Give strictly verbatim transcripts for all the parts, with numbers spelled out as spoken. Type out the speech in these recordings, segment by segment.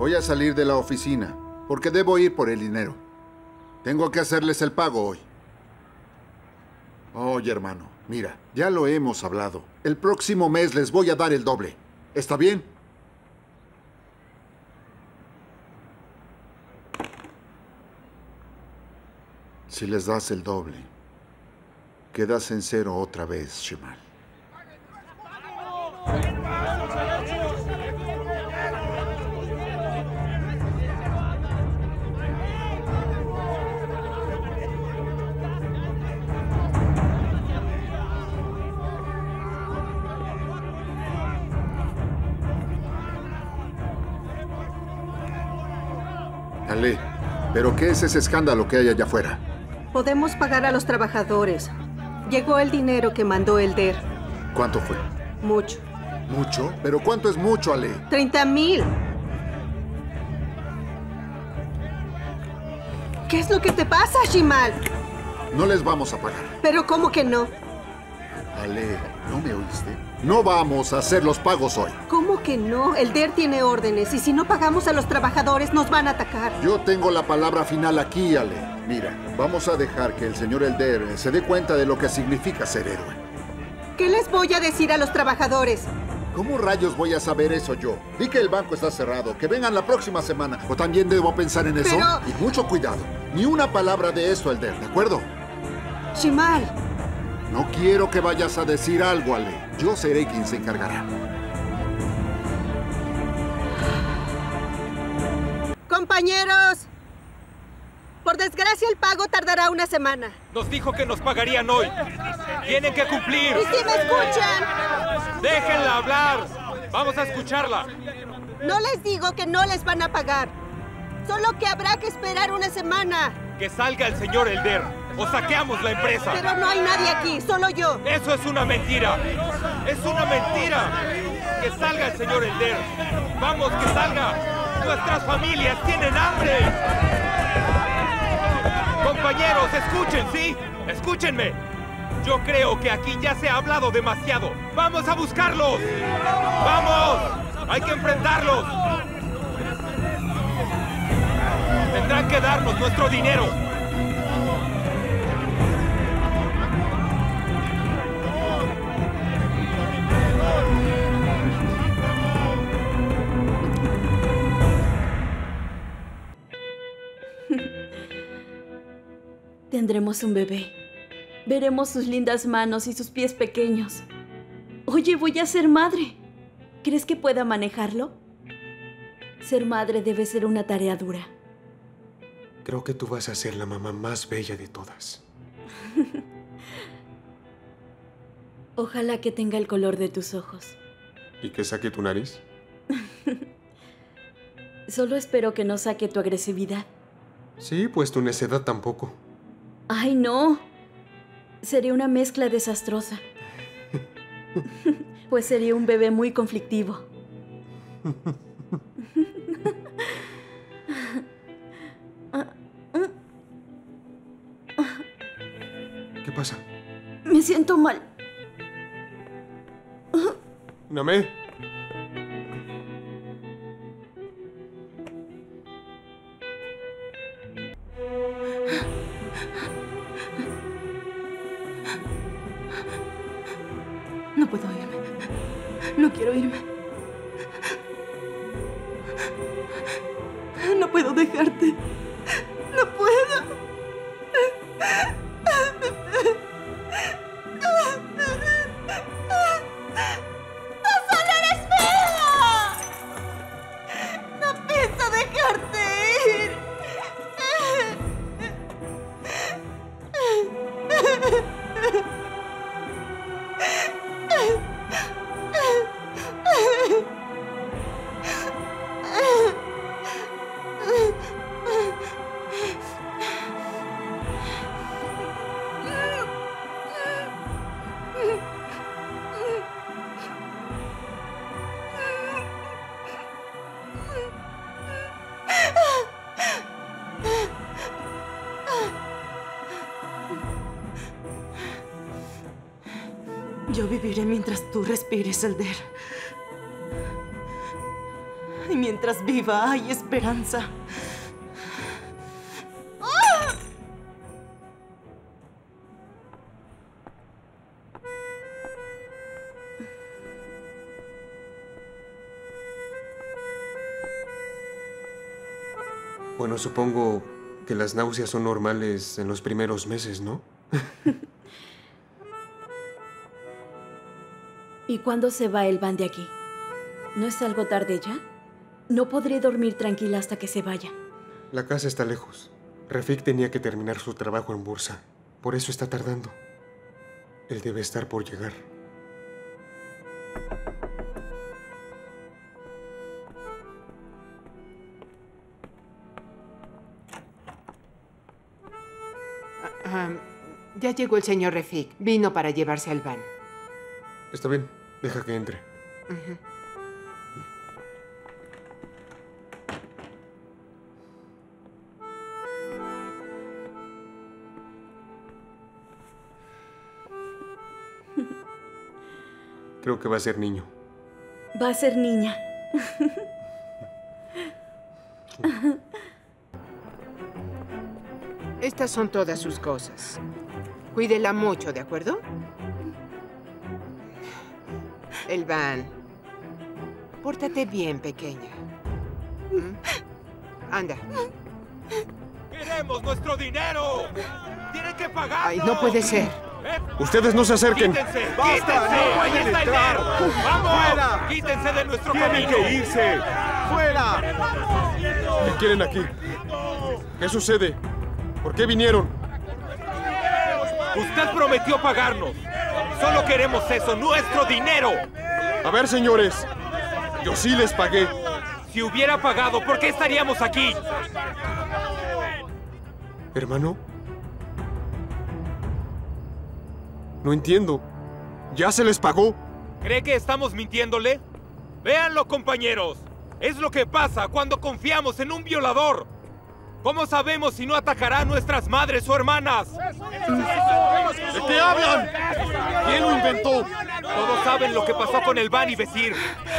Voy a salir de la oficina, porque debo ir por el dinero. Tengo que hacerles el pago hoy. Oye, hermano, mira, ya lo hemos hablado. El próximo mes les voy a dar el doble. ¿Está bien? Si les das el doble, quedas en cero otra vez, Shimal. Ale, ¿pero qué es ese escándalo que hay allá afuera? Podemos pagar a los trabajadores. Llegó el dinero que mandó Elder. ¿Cuánto fue? Mucho. ¿Mucho? ¿Pero cuánto es mucho, Ale? ¡Treinta mil! ¿Qué es lo que te pasa, Shimal? No les vamos a pagar. ¿Pero cómo que no? Ale, ¿no me oíste? No vamos a hacer los pagos hoy. ¿Cómo que no? Elder tiene órdenes y si no pagamos a los trabajadores nos van a atacar. Yo tengo la palabra final aquí, Ale. Mira, vamos a dejar que el señor Elder se dé cuenta de lo que significa ser héroe. ¿Qué les voy a decir a los trabajadores? ¿Cómo rayos voy a saber eso yo? Di que el banco está cerrado, que vengan la próxima semana. ¿O también debo pensar en eso? Pero... Y mucho cuidado. Ni una palabra de eso, Elder, ¿de acuerdo? Shimal. No quiero que vayas a decir algo, Ale. Yo seré quien se encargará. Compañeros, por desgracia el pago tardará una semana. Nos dijo que nos pagarían hoy. Tienen que cumplir. ¿Y si me escuchan? Déjenla hablar. Vamos a escucharla. No les digo que no les van a pagar. Solo que habrá que esperar una semana. Que salga el señor Elder o saqueamos la empresa. Pero no hay nadie aquí, solo yo. Eso es una mentira. Es una mentira. Que salga el señor Elder. Vamos, que salga. Nuestras familias tienen hambre. Compañeros, escuchen, ¿sí? Escúchenme. Yo creo que aquí ya se ha hablado demasiado. ¡Vamos a buscarlos! ¡Vamos! ¡Hay que enfrentarlos! Tendrán que darnos nuestro dinero. Tendremos un bebé. Veremos sus lindas manos y sus pies pequeños. Oye, voy a ser madre. ¿Crees que pueda manejarlo? Ser madre debe ser una tarea dura. Creo que tú vas a ser la mamá más bella de todas. Ojalá que tenga el color de tus ojos. ¿Y que saque tu nariz? Solo espero que no saque tu agresividad. Sí, pues tu necedad tampoco. ¡Ay, no! Sería una mezcla desastrosa. Pues sería un bebé muy conflictivo. ¿Qué pasa? Me siento mal. Namé. No puedo irme. No quiero irme. No puedo dejarte. No puedo. Yo viviré mientras tú respires, Elder. Y Mientras viva hay esperanza. Bueno, supongo que las náuseas son normales en los primeros meses, ¿no? ¿Y cuándo se va el van de aquí? ¿No es algo tarde ya? No podré dormir tranquila hasta que se vaya. La casa está lejos. Rafik tenía que terminar su trabajo en Bursa. Por eso está tardando. Él debe estar por llegar. Uh, ya llegó el señor Rafik. Vino para llevarse al van. Está bien. Deja que entre. Uh-huh. Creo que va a ser niño. Va a ser niña. Estas son todas sus cosas. Cuídela mucho, ¿de acuerdo? El van. Pórtate bien, pequeña. ¿Mm? Anda. ¡Queremos nuestro dinero! ¡Tienen que pagarlo! Ay, no puede ser. ¡Ustedes no se acerquen! ¡Quítense! ¡Quítense! ¡Ahí está el Der! ¡Vamos! ¡Fuera! ¡Quítense de nuestro camino! ¡Tienen que irse! ¡Fuera! ¿Qué quieren aquí? ¿Qué sucede? ¿Por qué vinieron? Usted prometió pagarnos. Solo queremos eso, nuestro dinero. A ver, señores. Yo sí les pagué. Si hubiera pagado, ¿por qué estaríamos aquí? ¿Hermano? No entiendo. ¿Ya se les pagó? ¿Cree que estamos mintiéndole? Véanlo, compañeros. Es lo que pasa cuando confiamos en un violador. ¿Cómo sabemos si no atacará a nuestras madres o hermanas? ¿De qué hablan? ¿Quién lo inventó? Todos saben lo que pasó con el Van y Besir.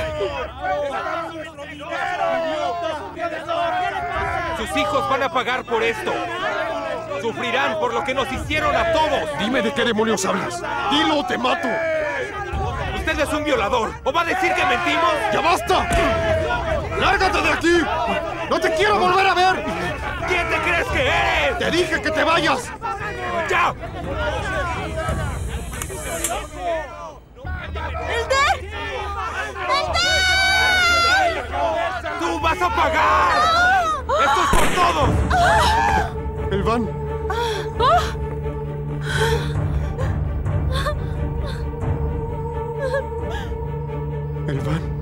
Sus hijos van a pagar por esto. Sufrirán por lo que nos hicieron a todos. Dime de qué demonios hablas. Dilo o te mato. Usted es un violador. ¿O va a decir que mentimos? ¡Ya basta! ¡Lárgate de aquí! ¡No te quiero volver a ver! ¿Quién te crees que eres? ¡Te dije que te vayas! ¡Ya! ¡El Der! ¡El Der! ¡Tú vas a pagar! ¡No! ¡Esto es por todos! El van. El van.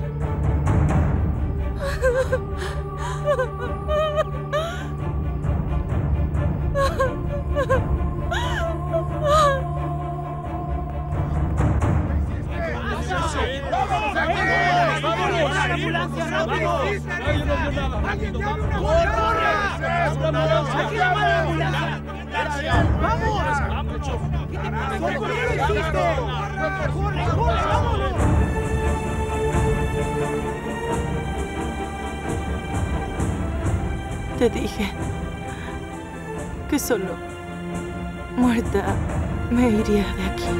Te dije que solo muerta me iría de aquí.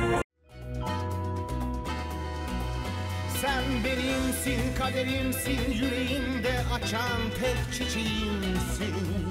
Sen benimsin, kaderimsin, yüreğimde açan tek çiçeğimsin.